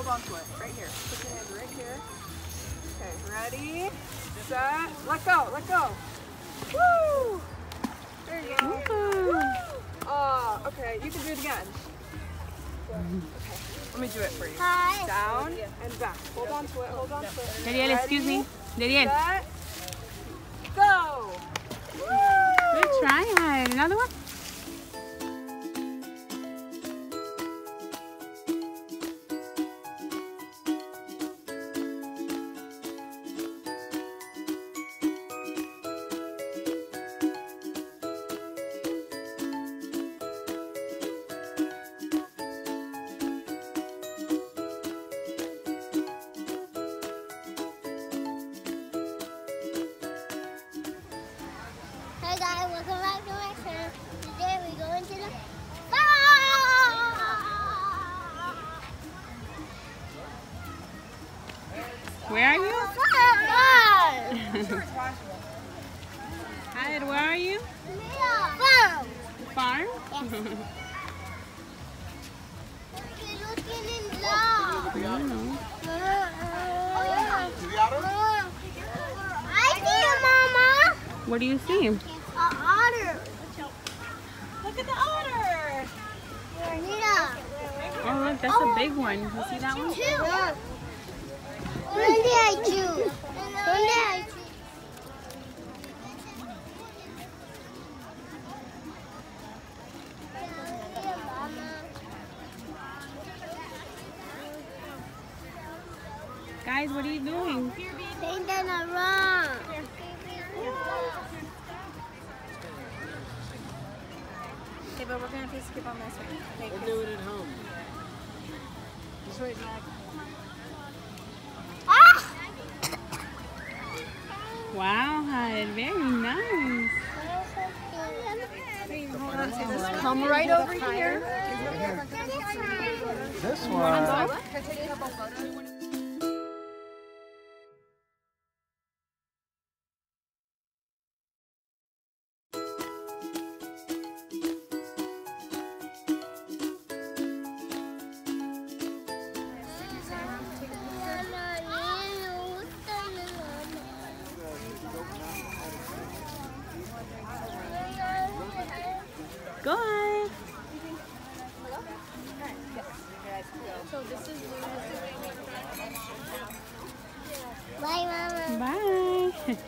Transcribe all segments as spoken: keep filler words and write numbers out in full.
hold on to it. Right here. Put your hand right here. Okay, ready, set, let go, let go. Woo! There you go. Woo! Oh, okay, you can do it again. Okay, let me do it for you. Hi. Down and back. Hold on to it, hold on to it. Dariel, excuse me. Dariel. Set, go. Woo! Good try. Another one? Hey guys, welcome back to my channel. Today we're going to the farm. Where are you? Farm. Hi, where are you? Farm. Farm? Yes. We're looking in love. I don't know. I see you, Mama. What do you see? An otter. Look at the otter. Nita. Oh, look, that's a big one. You see that one? Two. Sunday I choose. Sunday I choose. Guys, what are you doing? Paint them around. Okay, but we're gonna have to skip on this one. Okay, We'll do it at home. Just wait, Mac. Ah! Wow, Hyde, very nice. hold on to this. Come right over here. This one. Go ahead. So this is Bye, Mama. Bye.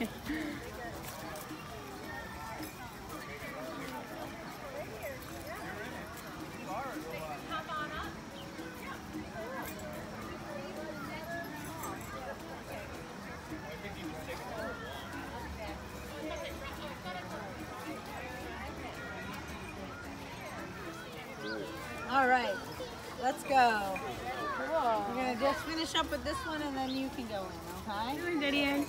All right, let's go. Cool. We're gonna just finish up with this one and then you can go in, okay? Come on, Daddy.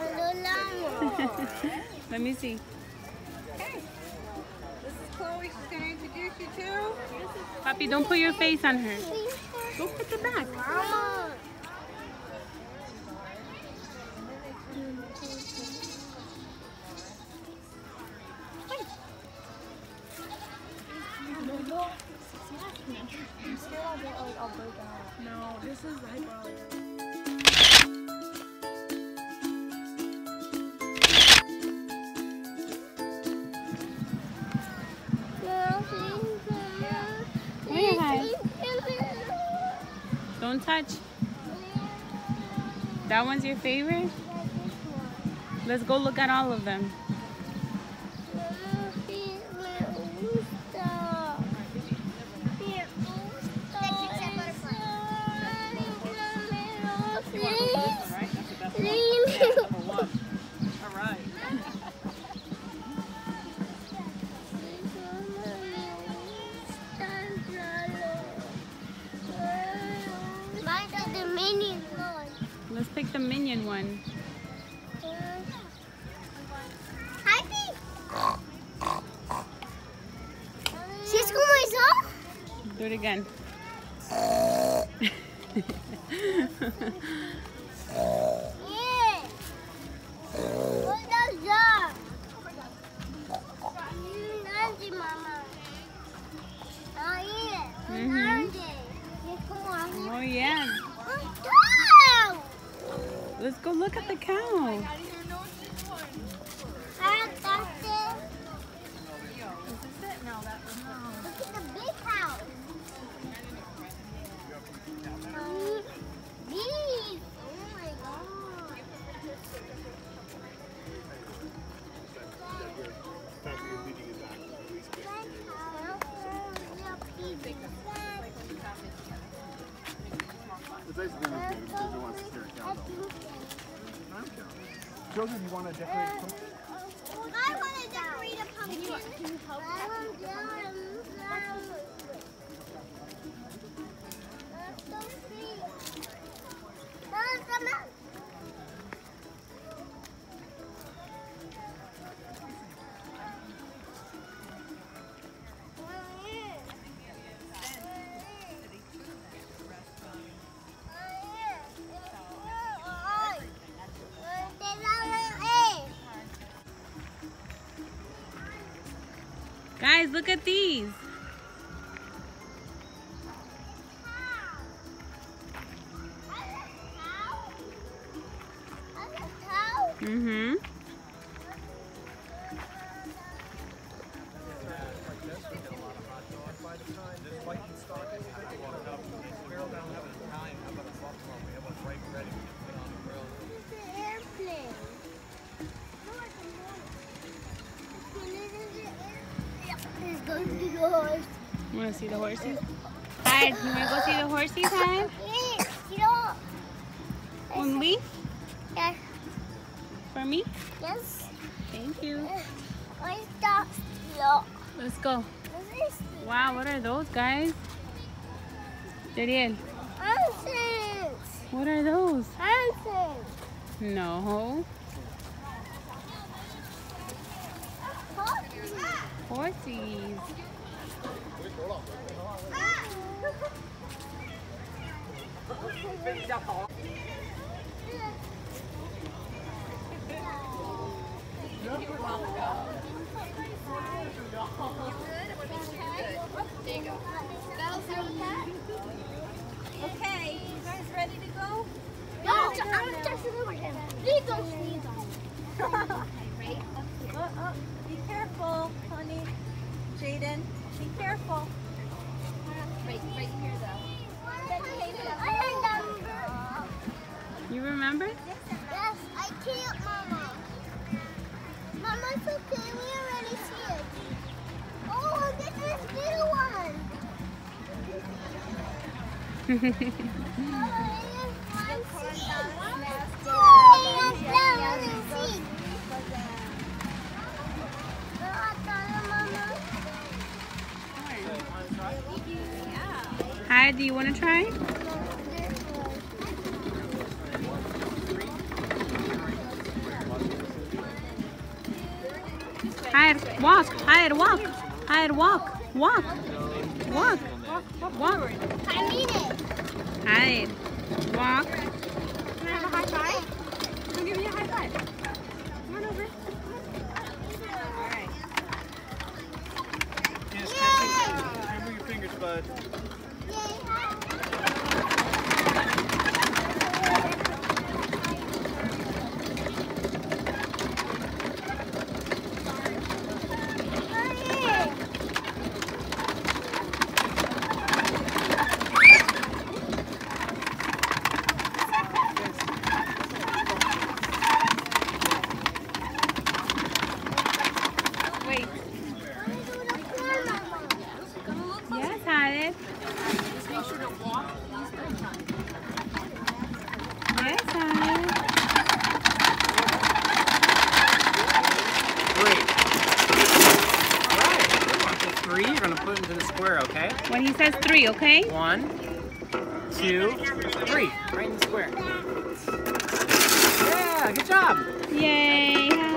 Let me see. Okay. This is Chloe. She's gonna introduce you to. Papi, don't put your face on her. Go put the back. Mama. no. This is eyebrow. Here, Hyde. Don't touch. That one's your favorite? Let's go look at all of them. Let's pick the minion one. ¿Sí es como eso? Do it again. Yeah. What does that? Nancy, Mama. Ahí. Mhm. Nancy. Es como así. Oh, yeah. Let's go look at the cow. I got this. Is this it? No, that was no. Look at the big house. Um, bees. Oh my god. It's nice to be with you because you want to scare cows off. Children, you want to decorate a pumpkin? I want to decorate a pumpkin. I want to That's so sweet. That's the mouth. Guys, look at these. Mm-hmm. You want to see the horses? Hi, you want to go see the horses, Hi? Yes, you know. Un leaf? Yes. For me? Yes. Thank you. I stop. No. Let's go. This is Wow, what are those, guys? Dariel, nonsense. what are those? Nonsense. No. Huh? Horsies. Okay, you guys ready to go? No, I'm touching over him. Please don't sneeze on me. Oh, oh, be careful, honey. Jaden, be careful. Right, right here, though. You remember? Yes, I can't, Mama. Mama, it's okay. We already see it. Oh, look at this little one. Mama, there's one seed. Oh, yes, that one seed. Hi, do you want to try? Hide, walk, hide, walk, hide, walk, walk, walk, walk. I mean it. Hide, walk. Can I have a high five? Can you give me a high five? Come on over. All right. Yes, careful. Remove your fingers, bud. Wait. Yes, Hide. Just make sure to walk at least three times. Yes, Hide. Three. All right. Come on. So three, you're going to put into the square, okay? When he says three, okay? One, two, three. Right in the square. Yeah, good job. Yay, Hide.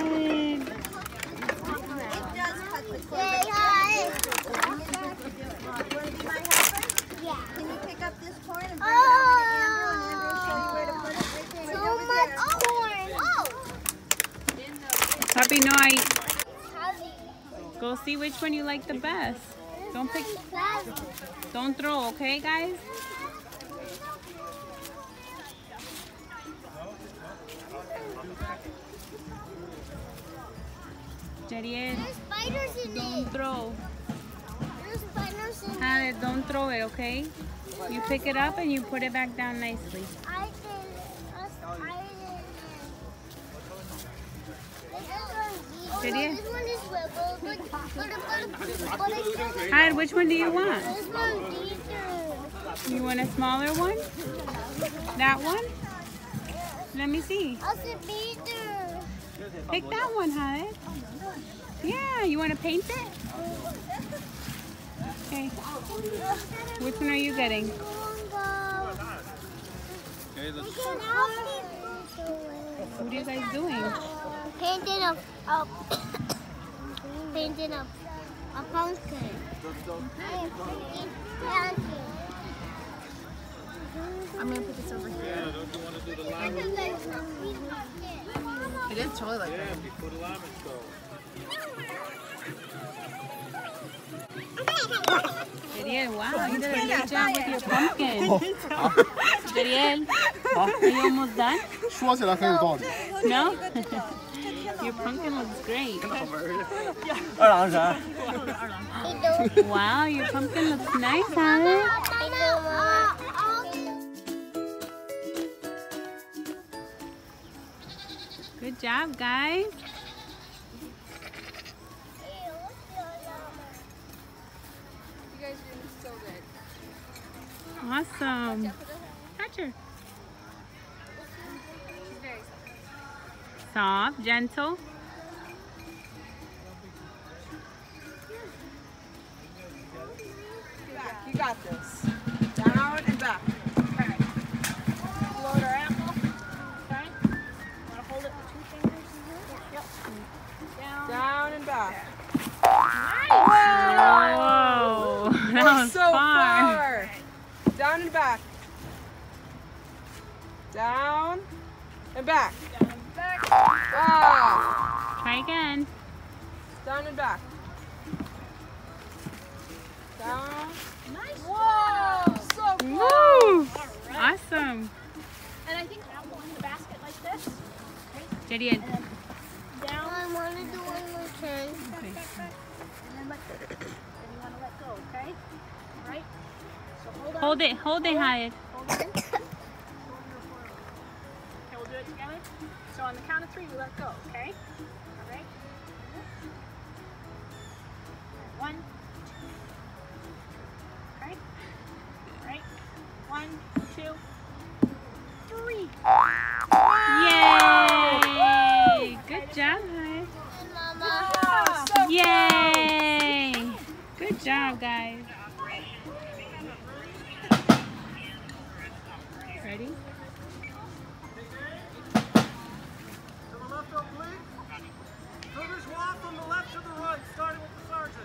It does cut the cord. Yay, hi. Yeah. Can you pick up this cord and bring Oh. it over to Andrew, and Andrew will show you where to put it? Right there. So Right over much there. corn. Oh. Papi, no, I Heavy. go see which one you like the best. Don't pick, don't throw, okay, guys? Jadiel, There's spiders in don't it. throw. There's spiders in it. Jade, don't throw it, okay? You pick it up and you put it back down nicely. I did. Us- I did. Jadiel? This one is swivel. But, but, but, but I can't. Jade, which one do you want? This one deeper. You want a smaller one? That one? Let me see. I said deeper. Pick that one, Jade. Yeah, you want to paint it? Okay. Which one are you getting? Okay, let's What are you guys doing? Painting a, a painting a, a pumpkin. I'm gonna put this over here. Yeah, don't you want to do the llama? It is totally like Yeah, before the llamas go. Jadiel, wow, you did a good job with your pumpkin. Jadiel, are you almost done? Choisis la fin du temps. No? Your pumpkin looks great. Wow, your pumpkin looks nice, Jade. Good job, guys. You guys are doing so good. Awesome. Touch her. She's very Soft, gentle. back. You got this. Down and back. Okay. Load our apple. Okay. Want to hold it with two fingers? Yep. Down. Down and back. Whoa, that We're was so far. far. Down and back. Down and back. Down and back. Ah. Try again. Down and back. Down. Nice. Whoa. So close. Woo! Awesome. And I think apple in the basket like this. Jadiel. Down. I want to do one more turn. And then let go. Then you want to let go, okay? All right? So hold on. Hold it, hold it, Hyatt. Hold it in. Okay, we'll do it together. So on the count of three, we let go, okay? All right? One. Okay? All right? One, two, three. Yay! Good job, Hyatt. Mama. Yay! Good job, guys. Ready? To the left oblique. Fingers walk from the left to the right, starting with the sergeant.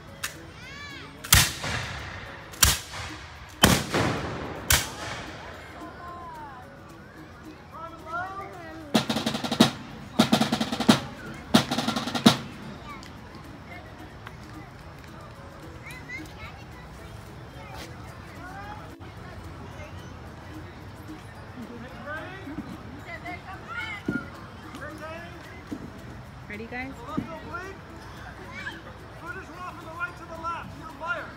Ready, guys? Left oblique. Fingers walk from the right to the left. You fire.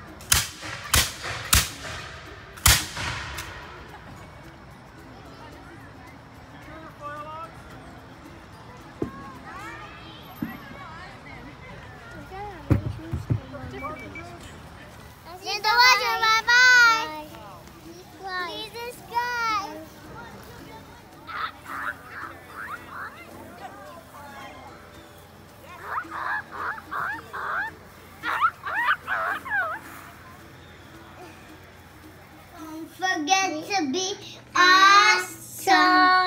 Secure your fire alarms. In the water, bye bye. See the sky. Don't forget to be awesome.